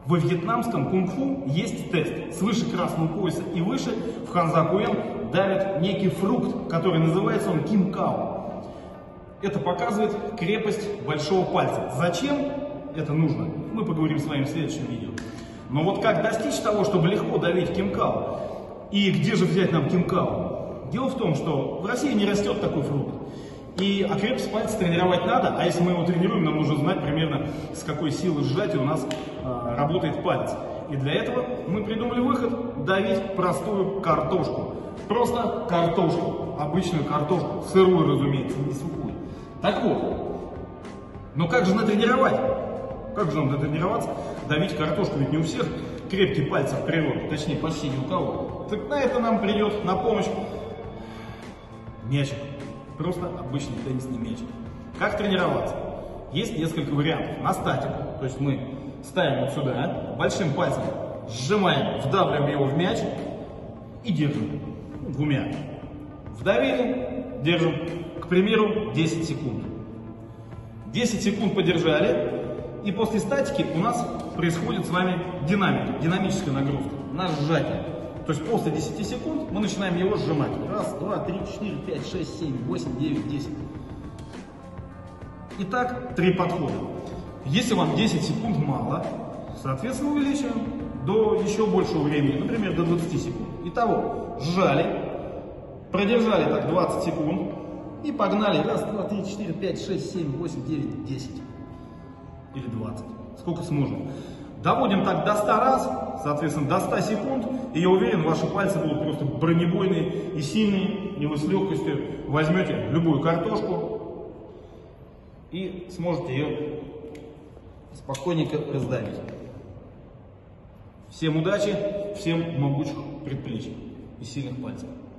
Во вьетнамском кунг-фу есть тест. Свыше красного пояса и выше в ханза-куэн давят некий фрукт, который называется он ким-као. Это показывает крепость большого пальца. Зачем это нужно? Мы поговорим с вами в следующем видео. Но вот как достичь того, чтобы легко давить ким-као? И где же взять нам ким-као? Дело в том, что в России не растет такой фрукт. И крепость пальца тренировать надо, а если мы его тренируем, нам нужно знать примерно, с какой силы сжатия у нас работает палец. И для этого мы придумали выход: давить простую картошку. Просто картошку, обычную картошку, сырую, разумеется, не сухую. Так вот, но как же натренировать? Как же нам натренироваться давить картошку? Ведь не у всех крепкие пальцы в природе, точнее почти ни у кого. Так на это нам придет на помощь мячик. Просто обычный теннисный мячик. Как тренироваться? Есть несколько вариантов. На статику, то есть мы ставим вот сюда, большим пальцем сжимаем, вдавливаем его в мяч и держим двумя. Вдавили, держим, к примеру, 10 секунд. 10 секунд подержали, и после статики у нас происходит с вами динамика, динамическая нагрузка на сжатие. То есть после 10 секунд мы начинаем его сжимать. Раз, два, три, 4, 5, 6, 7, 8, 9, 10. Итак, 3 подхода. Если вам 10 секунд мало, соответственно, увеличиваем до еще большего времени, например, до 20 секунд. Итого, сжали, продержали так 20 секунд и погнали. Раз, два, три, 4, 5, 6, 7, 8, 9, 10. Или 20. Сколько сможем. Доводим так до 100 раз, соответственно, до 100 секунд, и я уверен, ваши пальцы будут просто бронебойные и сильные, и вы с легкостью возьмете любую картошку и сможете ее спокойненько раздавить. Всем удачи, всем могучих предплечий и сильных пальцев.